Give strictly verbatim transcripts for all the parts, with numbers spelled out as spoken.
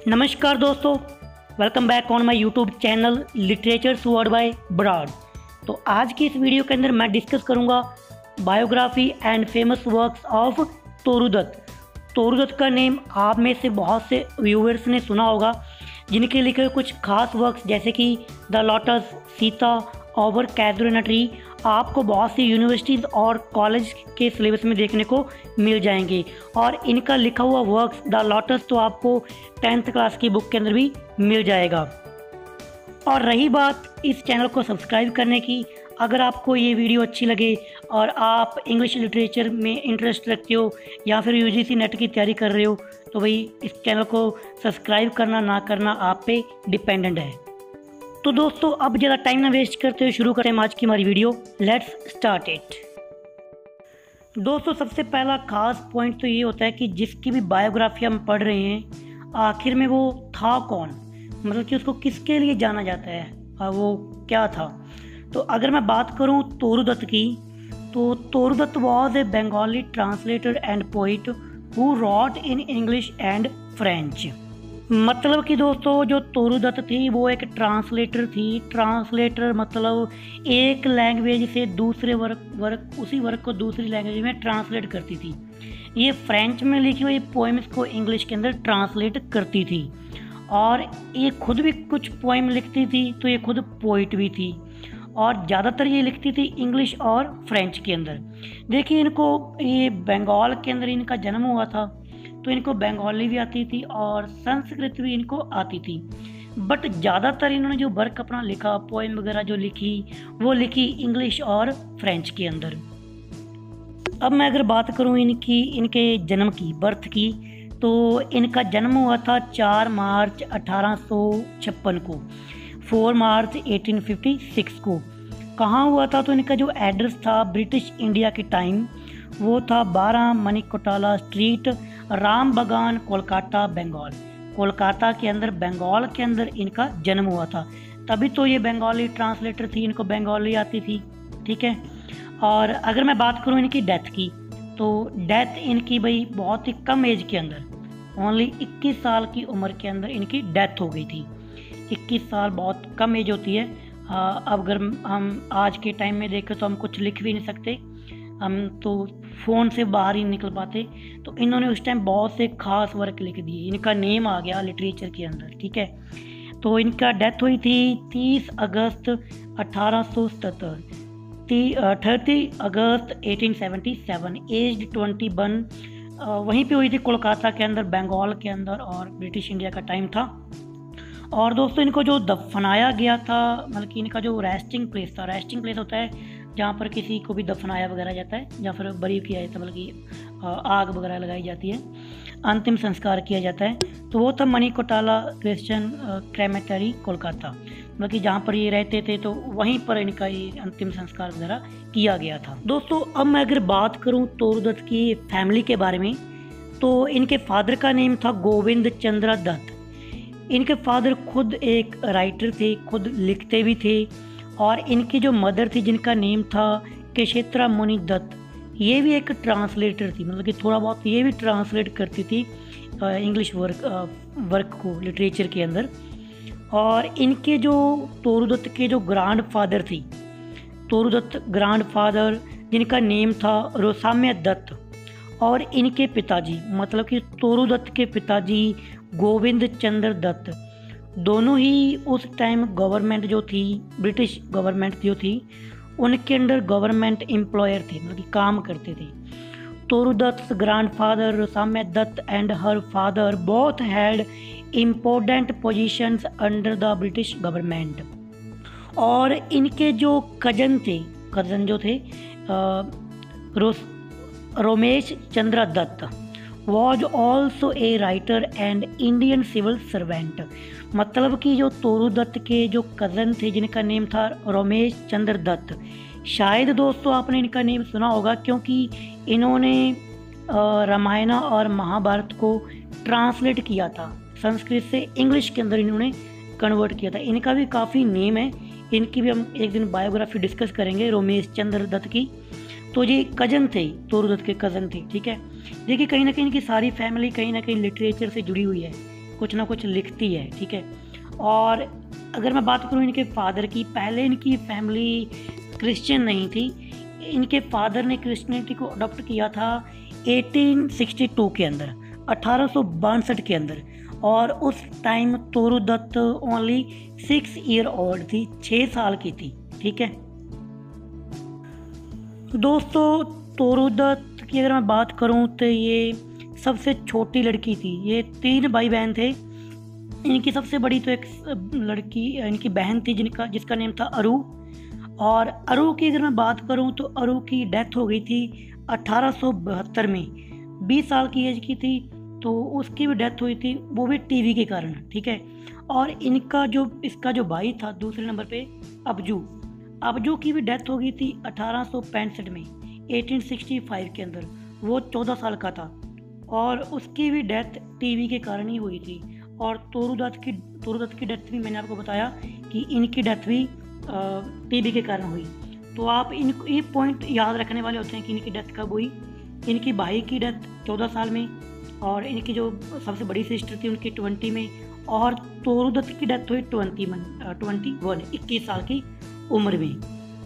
नमस्कार दोस्तों, welcome back on my YouTube channel literature's word by Brad. तो आज की इस वीडियो के अंदर मैं डिस्कस करूंगा biography and famous works of Toru Dutt. Toru Dutt का नेम आप में से बहुत से व्यूअर्स ने सुना होगा, जिनके लिखे कुछ खास वर्क्स जैसे कि the lotus, Sita, our casuarina tree आपको बहुत सी यूनिवर्सिटीज़ और कॉलेज के सिलेबस में देखने को मिल जाएंगे। और इनका लिखा हुआ वर्क्स द लोटस तो आपको टेंथ क्लास की बुक के अंदर भी मिल जाएगा। और रही बात इस चैनल को सब्सक्राइब करने की, अगर आपको ये वीडियो अच्छी लगे और आप इंग्लिश लिटरेचर में इंटरेस्ट रखते हो या फिर यूजीसी नेट की तैयारी कर रहे हो तो भाई इस चैनल को सब्सक्राइब करना ना करना आप पे डिपेंडेंट है। तो दोस्तों अब ज़्यादा टाइम ना वेस्ट करते हुए शुरू करते हैं आज की हमारी वीडियो। Let's start it. दोस्तों सबसे पहला खास पॉइंट तो ये होता है कि जिसकी भी बायोग्राफी हम पढ़ रहे हैं आखिर में वो था कौन, मतलब कि उसको किसके लिए जाना जाता है, वो क्या था। तो अगर मैं बात करूं तोरू दत्त की, तो Toru Dutt was a Bengali translator and poet who wrote in English and French. मतलब कि दोस्तों जो तोरू दत्त थी वो एक ट्रांसलेटर थी। ट्रांसलेटर मतलब एक लैंग्वेज से दूसरे वर्क वर्क उसी वर्क को दूसरी लैंग्वेज में ट्रांसलेट करती थी। ये फ्रेंच में लिखी हुई पोएम्स को इंग्लिश के अंदर ट्रांसलेट करती थी और ये खुद भी कुछ पोएम लिखती थी, तो ये खुद पोइट भी थी और ज़्यादातर ये लिखती थी इंग्लिश और फ्रेंच के अंदर। देखिए इनको ये बंगाल के अंदर इनका जन्म हुआ था, तो इनको बंगाली भी आती थी और संस्कृत भी इनको आती थी, बट ज़्यादातर इन्होंने जो वर्क अपना लिखा, पोएम वगैरह जो लिखी वो लिखी इंग्लिश और फ्रेंच के अंदर। अब मैं अगर बात करूं इनकी इनके जन्म की, बर्थ की, तो इनका जन्म हुआ था चार मार्च अठारह सौ छप्पन को, चार मार्च अठारह सौ छप्पन को। कहाँ हुआ था, तो इनका जो एड्रेस था ब्रिटिश इंडिया के टाइम वो था बारह मणिकोटाला स्ट्रीट, राम बगान, कोलकाता, बंगाल। कोलकाता के अंदर, बंगाल के अंदर इनका जन्म हुआ था। तभी तो ये बंगाली ट्रांसलेटर थी, इनको बंगाली आती थी, ठीक है। और अगर मैं बात करूँ इनकी डेथ की, तो डेथ इनकी भाई बहुत ही कम एज के अंदर, ओनली इक्कीस साल की उम्र के अंदर इनकी डेथ हो गई थी। इक्कीस साल बहुत कम एज होती है। अब अगर हम आज के टाइम में देखें तो हम कुछ लिख भी नहीं सकते, हम तो फ़ोन से बाहर ही निकल पाते। तो इन्होंने उस टाइम बहुत से खास वर्क लिख दिए, इनका नेम आ गया लिटरेचर के अंदर, ठीक है। तो इनका डेथ हुई थी तीस अगस्त अठारह सौ सतहत्तर, तीस अगस्त अठारह सौ सतहत्तर, एज ट्वेंटी वन। वहीं पे हुई थी कोलकाता के अंदर, बंगाल के अंदर, और ब्रिटिश इंडिया का टाइम था। और दोस्तों इनको जो दफनाया गया था, मतलब कि इनका जो रेस्टिंग प्लेस था, रेस्टिंग प्लेस होता है जहाँ पर किसी को भी दफनाया वगैरह जाता है या फिर बरी किया जाता है, मतलब कि आग वगैरह लगाई जाती है, अंतिम संस्कार किया जाता है, तो वो था मणिकोटाला क्रिश्चियन क्रेमेटरी, कोलकाता। मतलब कि जहाँ पर ये रहते थे तो वहीं पर इनका ये अंतिम संस्कार वगैरह किया गया था। दोस्तों अब मैं अगर बात करूँ तोरू दत्त की फैमिली के बारे में, तो इनके फादर का नेम था गोविंद चंद्र दत्त। इनके फादर खुद एक राइटर थे, खुद लिखते भी थे। और इनकी जो मदर थी जिनका नेम था केशेत्रा मुनि दत्त, ये भी एक ट्रांसलेटर थी, मतलब कि थोड़ा बहुत ये भी ट्रांसलेट करती थी इंग्लिश वर्क वर्क को लिटरेचर के अंदर। और इनके जो तोरू दत्त के जो ग्रैंड फादर थी, तोरू दत्त ग्रैंड फादर जिनका नेम था रोसाम्य दत्त, और इनके पिताजी मतलब कि तोरू दत्त के पिताजी गोविंद चंद्र दत्त, दोनों ही उस टाइम गवर्नमेंट जो थी, ब्रिटिश गवर्नमेंट जो थी, उनके अंडर गवर्नमेंट एम्प्लॉयर थे, मतलब कि काम करते थे। Toru Dutt grandfather Rasamay Dutt and her father both had important positions under the British government. और इनके जो कजन थे, कजन जो थे रोस Romesh Chandra Dutt was also a writer and Indian civil servant. मतलब कि जो तोरू दत्त के जो कज़न थे जिनका नेम था रोमेश चंद्र दत्त, शायद दोस्तों आपने इनका नेम सुना होगा क्योंकि इन्होंने रामायण और महाभारत को ट्रांसलेट किया था, संस्कृत से इंग्लिश के अंदर इन्होंने कन्वर्ट किया था। इनका भी काफ़ी नेम है, इनकी भी हम एक दिन बायोग्राफी डिस्कस करेंगे रोमेश चंद्र दत्त की। तो ये कज़न थे, तोरू दत्त के कज़न थे, ठीक है। देखिए कहीं ना कहीं इनकी सारी फैमिली कहीं ना कहीं लिटरेचर से जुड़ी हुई है, कुछ ना कुछ लिखती है, ठीक है। और अगर मैं बात करूँ इनके फादर की, पहले इनकी फैमिली क्रिश्चियन नहीं थी। इनके फादर ने क्रिश्चियनिटी को अडॉप्ट किया था अठारह सौ बासठ के अंदर, अठारह सौ बासठ के अंदर। और उस time Toru Dutt only six year old थी, छः साल की थी, ठीक है दोस्तों। तोरू दत्त की अगर मैं बात करूं तो ये सबसे छोटी लड़की थी। ये तीन भाई बहन थे। इनकी सबसे बड़ी तो एक लड़की इनकी बहन थी जिनका जिसका नेम था अरू। और अरू की अगर मैं बात करूं तो अरू की डेथ हो गई थी अठारह सौ बहत्तर में, बीस साल की एज की थी। तो उसकी भी डेथ हुई थी, वो भी टीवी के कारण, ठीक है। और इनका जो इसका जो भाई था दूसरे नंबर पे अबजू अबजू की भी डेथ हो गई थी अठारह सौ पैंसठ में, अठारह सौ पैंसठ के अंदर। वो चौदह साल का था और उसकी भी डेथ टीवी के कारण ही हुई थी। और तोरू दत्त की तोरू दत्त की डेथ भी मैंने आपको बताया कि इनकी डेथ भी टीवी के कारण हुई। तो आप इन ये पॉइंट याद रखने वाले होते हैं कि इनकी डेथ कब हुई। इनकी भाई की डेथ चौदह साल में, और इनकी जो सबसे बड़ी सिस्टर थी उनकी ट्वेंटी में, और तोरू दत्त की डेथ हुई ट्वेंटी वन ट्वेंटी वन इक्कीस साल की उम्र में।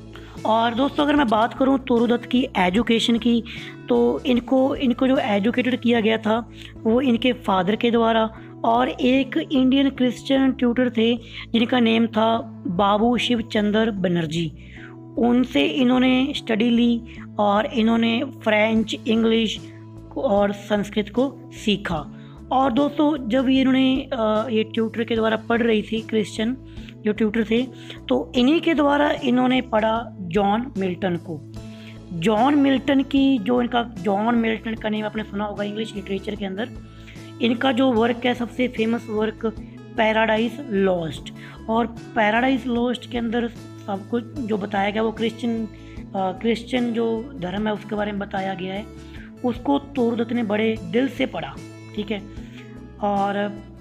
और दोस्तों अगर मैं बात करूं तोरू दत्त की एजुकेशन की, तो इनको इनको जो एजुकेटेड किया गया था वो इनके फादर के द्वारा, और एक इंडियन क्रिश्चियन ट्यूटर थे जिनका नेम था बाबू शिवचंद्र बनर्जी। उनसे इन्होंने स्टडी ली और इन्होंने फ्रेंच, इंग्लिश और संस्कृत को सीखा। और दोस्तों जब ये इन्होंने ये ट्यूटर के द्वारा पढ़ रही थी, क्रिश्चियन जो ट्यूटर थे, तो इन्हीं के द्वारा इन्होंने पढ़ा जॉन मिल्टन को। जॉन मिल्टन की जो इनका जॉन मिल्टन का नेम आपने सुना होगा इंग्लिश लिटरेचर के अंदर। इनका जो वर्क है सबसे फेमस वर्क पैराडाइज लॉस्ट। और पैराडाइज लॉस्ट के अंदर सब कुछ जो बताया गया वो क्रिश्चियन क्रिश्चियन जो धर्म है उसके बारे में बताया गया है। उसको तोरू दत्त ने बड़े दिल से पढ़ा, ठीक है। और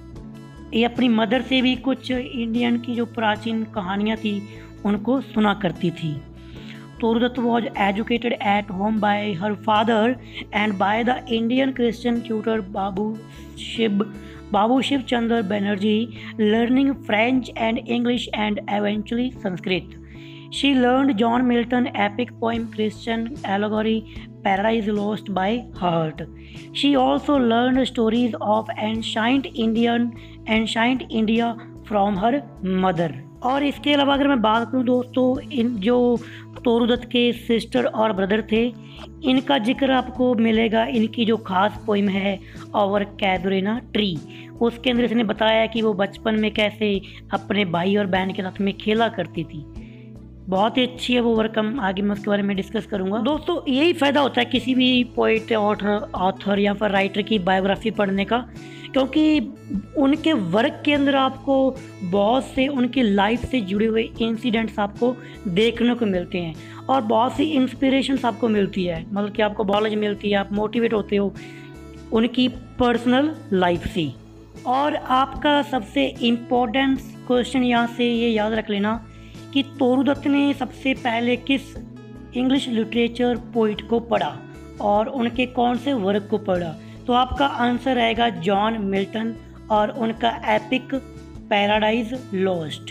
ये अपनी मदर से भी कुछ इंडियन की जो प्राचीन कहानियाँ थी उनको सुना करती थी। Toru Dutt was educated at home by her father and by the Indian Christian tutor Babu Shiv Babu Shivchandra Banerjee, learning French and English and eventually Sanskrit. She learned John Milton epic poem Christian allegory Paradise Lost by heart. She also learned stories of ancient Indian ancient India from her mother. और इसके अलावा अगर मैं बात करूँ दोस्तों, इन जो तोरू दत्त के सिस्टर और ब्रदर थे, इनका जिक्र आपको मिलेगा इनकी जो खास पोइम है ओवर कैजुरेना ट्री। उसके अंदर इसने बताया कि वो बचपन में कैसे अपने भाई और बहन के साथ में खेला करती थी। बहुत ही अच्छी है वो वर्क, हम आगे मैं उसके बारे में डिस्कस करूंगा। दोस्तों यही फ़ायदा होता है किसी भी पोइट, ऑथर ऑथर या फिर राइटर की बायोग्राफी पढ़ने का, क्योंकि उनके वर्क के अंदर आपको बहुत से उनकी लाइफ से जुड़े हुए इंसिडेंट्स आपको देखने को मिलते हैं और बहुत सी इंस्पिरेशंस आपको मिलती है, मतलब कि आपको नॉलेज मिलती है, आप मोटिवेट होते हो उनकी पर्सनल लाइफ से। और आपका सबसे इम्पोर्टेंट क्वेश्चन यहाँ से ये याद रख लेना कि तोरू दत्त ने सबसे पहले किस इंग्लिश लिटरेचर पोइट को पढ़ा और उनके कौन से वर्क को पढ़ा। तो आपका आंसर रहेगा जॉन मिल्टन और उनका एपिक पैराडाइज लॉस्ट।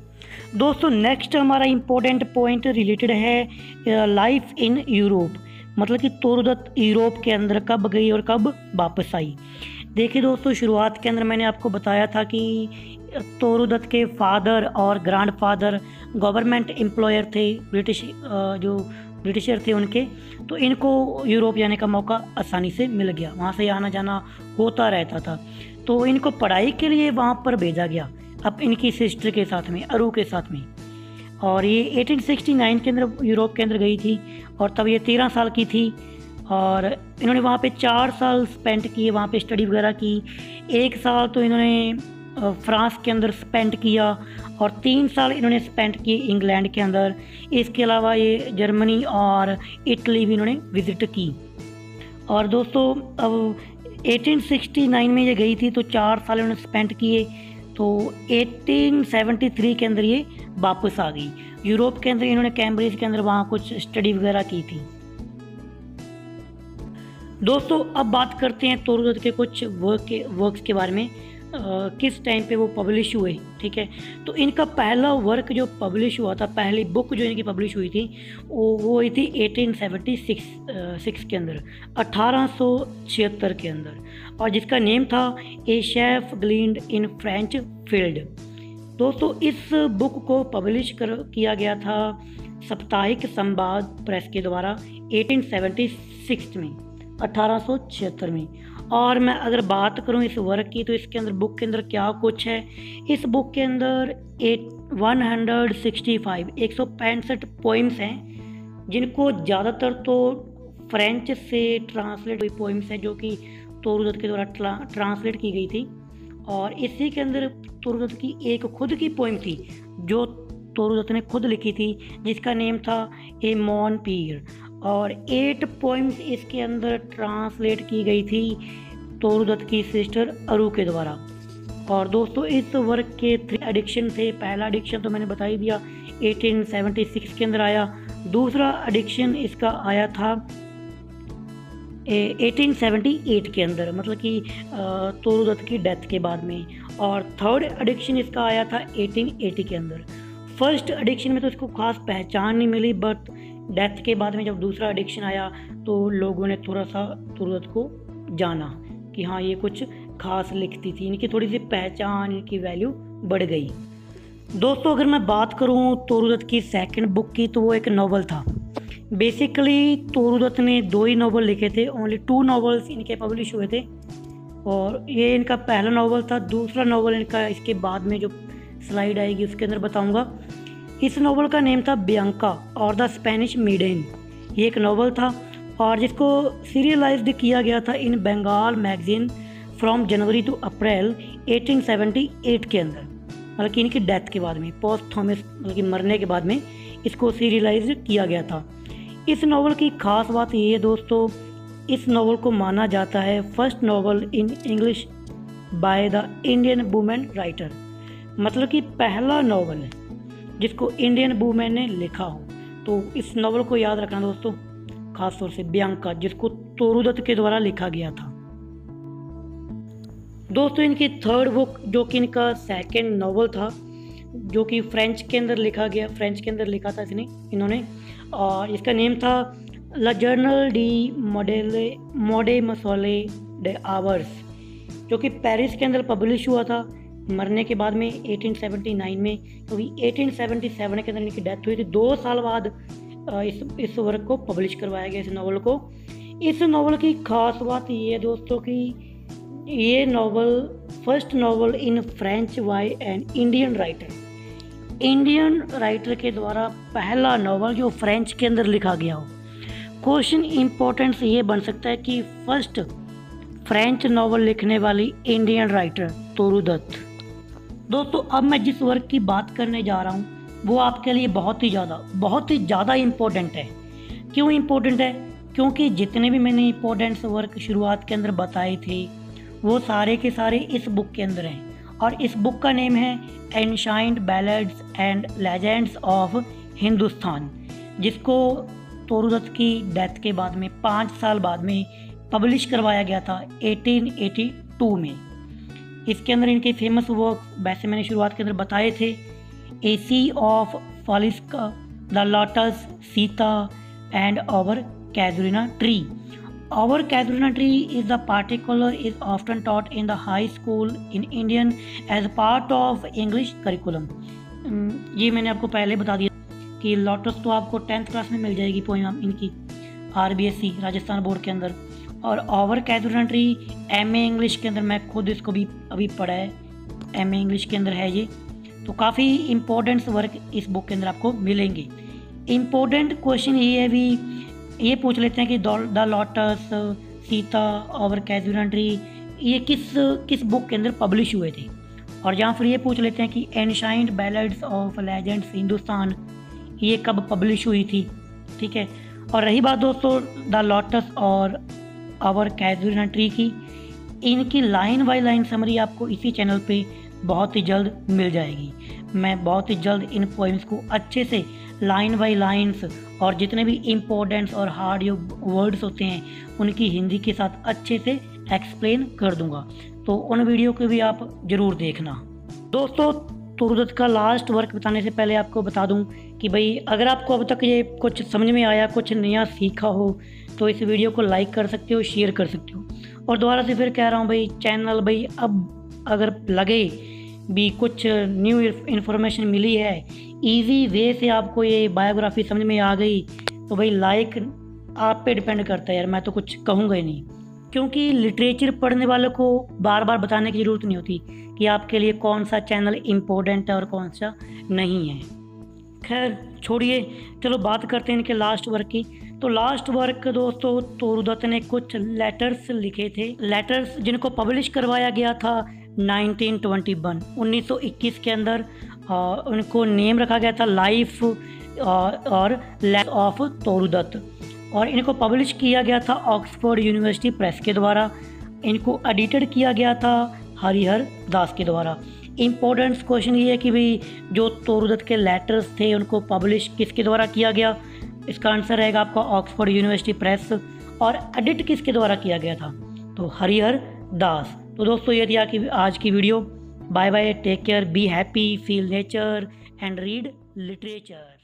दोस्तों नेक्स्ट हमारा इम्पोर्टेंट पॉइंट रिलेटेड है लाइफ इन यूरोप, मतलब कि तोरू दत्त यूरोप के अंदर कब गई और कब वापस आई। देखिए दोस्तों, शुरुआत के अंदर मैंने आपको बताया था कि तोरू दत्त के फादर और ग्रैंडफादर गवर्नमेंट एम्प्लॉयर थे, ब्रिटिश जो ब्रिटिशर थे उनके, तो इनको यूरोप जाने का मौका आसानी से मिल गया, वहाँ से आना जाना होता रहता था। तो इनको पढ़ाई के लिए वहाँ पर भेजा गया अब इनकी सिस्टर के साथ में, अरू के साथ में। और ये अठारह सौ उनहत्तर के अंदर यूरोप के अंदर गई थी और तब ये तेरह साल की थी और इन्होंने वहाँ पे चार साल स्पेंड किए, वहाँ पे स्टडी वगैरह की। एक साल तो इन्होंने फ्रांस के अंदर स्पेंड किया और तीन साल इन्होंने स्पेंड किए इंग्लैंड के अंदर। इसके अलावा ये जर्मनी और इटली भी इन्होंने विज़िट की। और दोस्तों अब अठारह सौ उनहत्तर में ये गई थी तो चार साल इन्होंने स्पेंड किए, तो अठारह सौ तिहत्तर के अंदर ये वापस आ गई यूरोप के अंदर। इन्होंने कैम्ब्रिज के अंदर वहाँ कुछ स्टडी वगैरह की थी। दोस्तों अब बात करते हैं तोरू दत्त के कुछ वर्क के वर्क्स के बारे में। किस टाइम पे वो पब्लिश हुए, ठीक है। तो इनका पहला वर्क जो पब्लिश हुआ था, पहली बुक जो इनकी पब्लिश हुई थी वो वो हुई थी एटीन सेवेंटी सिक्स के अंदर, अठारह सौ छिहत्तर के अंदर, और जिसका नेम था a sheaf gleaned in French field. दोस्तों इस बुक को पब्लिश कर किया गया था साप्ताहिक संवाद प्रेस के द्वारा एटीन सेवेंटी सिक्स में, अठारह सौ छिहत्तर में। और मैं अगर बात करूं इस वर्क की, तो इसके अंदर बुक के अंदर क्या कुछ है। इस बुक के अंदर at one hundred sixty five एक सौ पैंसठ पोइम्स हैं, जिनको ज़्यादातर तो फ्रेंच से ट्रांसलेट हुई पोइम्स हैं, जो कि तोरूदत्त के द्वारा ट्रांसलेट की गई थी। और इसी के अंदर तोरूदत्त की एक खुद की पोइम थी जो तोरूदत्त ने खुद लिखी थी, जिसका नेम था ए मॉन पीर। और एट पोइम्स इसके अंदर ट्रांसलेट की गई थी तोरूदत्त की सिस्टर अरू के द्वारा। और दोस्तों इस वर्क के थ्री एडिक्शन थे। पहला एडिक्शन तो मैंने बता ही दिया, एटीन सेवेंटी सिक्स के अंदर आया। दूसरा एडिक्शन इसका आया था एटीन सेवेंटी एट के अंदर, मतलब कि तोरूदत्त की डेथ के बाद में। और थर्ड एडिक्शन इसका आया था एटीन एटी के अंदर। फर्स्ट एडिक्शन में तो इसको खास पहचान नहीं मिली, बट डेथ के बाद में जब दूसरा एडिक्शन आया तो लोगों ने थोड़ा सा तोरूदत्त को जाना कि हाँ ये कुछ खास लिखती थी, इनकी थोड़ी सी पहचान, इनकी वैल्यू बढ़ गई। दोस्तों अगर मैं बात करूँ तोरूदत्त की सेकंड बुक की, तो वो एक नॉवल था। बेसिकली तोरूदत्त ने दो ही नॉवल लिखे थे, ओनली टू नॉवल्स इनके पब्लिश हुए थे, और ये इनका पहला नॉवल था। दूसरा नॉवल इनका इसके बाद में जो स्लाइड आएगी उसके अंदर बताऊंगा। इस नॉवल का नेम था बियांका और द स्पेनिश मेडेन। ये एक नॉवल था और जिसको सीरियलाइज्ड किया गया था in Bengal magazine from January to April eighteen seventy eight के अंदर, मतलब कि इनकी डेथ के बाद में, पोस्ट थॉमस मतलब कि मरने के बाद में इसको सीरियलाइज किया गया था। इस नॉवल की खास बात ये है दोस्तों, इस नॉवल को माना जाता है first novel in English by the Indian women writer, मतलब कि पहला नॉवल है जिसको इंडियन वुमेन ने लिखा हो। तो इस नॉवल को याद रखना दोस्तों, खास तौर से बियांका, जिसको तोरूदत्त के द्वारा लिखा गया था। दोस्तों इनकी थर्ड बुक जो कि इनका सेकंड नॉवल था, जो कि फ्रेंच के अंदर लिखा गया, फ्रेंच के अंदर लिखा था इसने इन्होंने, और इसका नेम था ला जर्नल डी मॉडेले मोडे मसोले डे आवर्स, जो कि पेरिस के अंदर पब्लिश हुआ था मरने के बाद में एटीन सेवेंटी नाइन में, क्योंकि तो एटीन सेवेंटी सेवन के अंदर इनकी डेथ हुई थी। दो साल बाद इस इस वर्क को पब्लिश करवाया गया, इस नावल को। इस नावल की खास बात ये है दोस्तों कि ये novel first novel in French by an Indian writer, Indian writer के द्वारा पहला नावल जो फ्रेंच के अंदर लिखा गया हो। क्वेश्चन इम्पोर्टेंस ये बन सकता है कि फर्स्ट फ्रेंच नावल लिखने वाली इंडियन राइटर तोरूदत्त। दोस्तों अब मैं जिस वर्क की बात करने जा रहा हूँ वो आपके लिए बहुत ही ज़्यादा बहुत ही ज़्यादा इम्पोर्टेंट है। क्यों इम्पोर्टेंट है? क्योंकि जितने भी मैंने इम्पोर्टेंट वर्क शुरुआत के अंदर बताए थे वो सारे के सारे इस बुक के अंदर हैं, और इस बुक का नेम है एंशाइंट ballads and legends of Hindustan, जिसको तोरूदत्त की डेथ के बाद में पाँच साल बाद में पब्लिश करवाया गया था एटीन एटी टू में। इसके अंदर इनके फेमस वर्क वैसे मैंने शुरुआत के अंदर बताए थे, a sea of foliage, the lotus, Sita and our casuarina tree. Our casuarina tree is the particular is often taught in the high school in Indian as part of English curriculum. ये मैंने आपको पहले बता दिया कि लोटस तो आपको tenth class में मिल जाएगी पोएम इनकी, R B S C Rajasthan board के अंदर। और our casuarina tree M A English के अंदर मैं खुद इसको भी अभी पढ़ा है, एम ए इंग्लिश के अंदर है ये। तो काफ़ी इम्पोर्टेंट वर्क इस बुक के अंदर आपको मिलेंगे। इम्पोर्टेंट क्वेश्चन ये है भी, ये पूछ लेते हैं कि the lotus, Sita, our casuarina tree ये किस किस बुक के अंदर पब्लिश हुए थे, और जहाँ फिर ये पूछ लेते हैं कि ancient ballads of legends Hindustan ये कब पब्लिश हुई थी, ठीक है। और रही बात दोस्तों द लोटस और आवर कैजुरिना ट्री की, इनकी लाइन बाय लाइन समरी आपको इसी चैनल पे बहुत ही जल्द मिल जाएगी। मैं बहुत ही जल्द इन पोइम्स को अच्छे से लाइन बाय लाइन्स और जितने भी इम्पोर्टेंट्स और हार्ड जो वर्ड्स होते हैं उनकी हिंदी के साथ अच्छे से एक्सप्लेन कर दूंगा। तो उन वीडियो को भी आप ज़रूर देखना। दोस्तों, तोरूदत्त का लास्ट वर्क बताने से पहले आपको बता दूं कि भाई अगर आपको अब तक ये कुछ समझ में आया, कुछ नया सीखा हो, तो इस वीडियो को लाइक कर सकते हो, शेयर कर सकते हो। और दोबारा से फिर कह रहा हूँ भाई, चैनल भाई अब अगर लगे भी कुछ न्यू इन्फॉर्मेशन मिली है, इजी वे से आपको ये बायोग्राफी समझ में आ गई, तो भाई लाइक आप पे डिपेंड करता है यार, मैं तो कुछ कहूँगा ही नहीं। क्योंकि लिटरेचर पढ़ने वालों को बार बार बताने की ज़रूरत नहीं होती कि आपके लिए कौन सा चैनल इम्पोर्टेंट है और कौन सा नहीं है। खैर छोड़िए, चलो बात करते हैं इनके लास्ट वर्क की। तो लास्ट वर्क दोस्तों, तोरूदत्त ने कुछ लेटर्स लिखे थे, लेटर्स जिनको पब्लिश करवाया गया था नाइनटीन ट्वेंटी वन उन्नीस सौ इक्कीस के अंदर। और उनको नेम रखा गया था लाइफ और लाइफ ऑफ तोरूदत्त, और इनको पब्लिश किया गया था ऑक्सफोर्ड यूनिवर्सिटी प्रेस के द्वारा। इनको एडिटेड किया गया था हरिहर दास के द्वारा। इम्पोर्टेंट क्वेश्चन ये है कि भाई जो तोरूदत्त के लेटर्स थे उनको पब्लिश किसके द्वारा किया गया? इसका आंसर रहेगा आपका ऑक्सफोर्ड यूनिवर्सिटी प्रेस। और एडिट किसके द्वारा किया गया था? तो हरिहर दास। तो दोस्तों ये थी आज की video. Bye bye, take care, be happy, feel nature and read literature.